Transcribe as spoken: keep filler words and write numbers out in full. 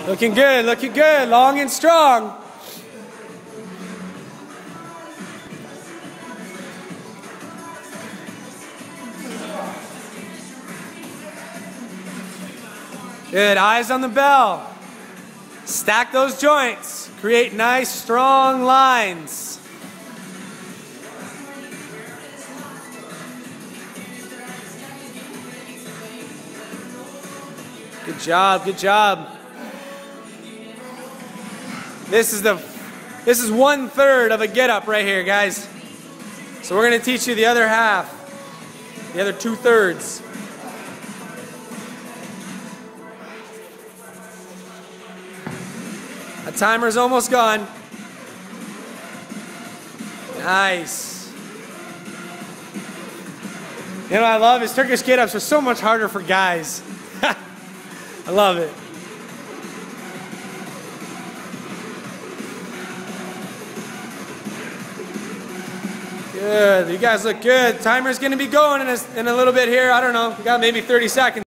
Looking good, looking good, long and strong. Good, eyes on the bell. Stack those joints. Create nice, strong lines. Good job, good job. This is the, this is one third of a get up right here, guys. So we're gonna teach you the other half, the other two thirds. The timer's almost gone. Nice. You know what I love is Turkish Get Ups are so much harder for guys. I love it. Good, you guys look good. Timer's gonna be going in a, in a little bit here. I don't know, we got maybe thirty seconds.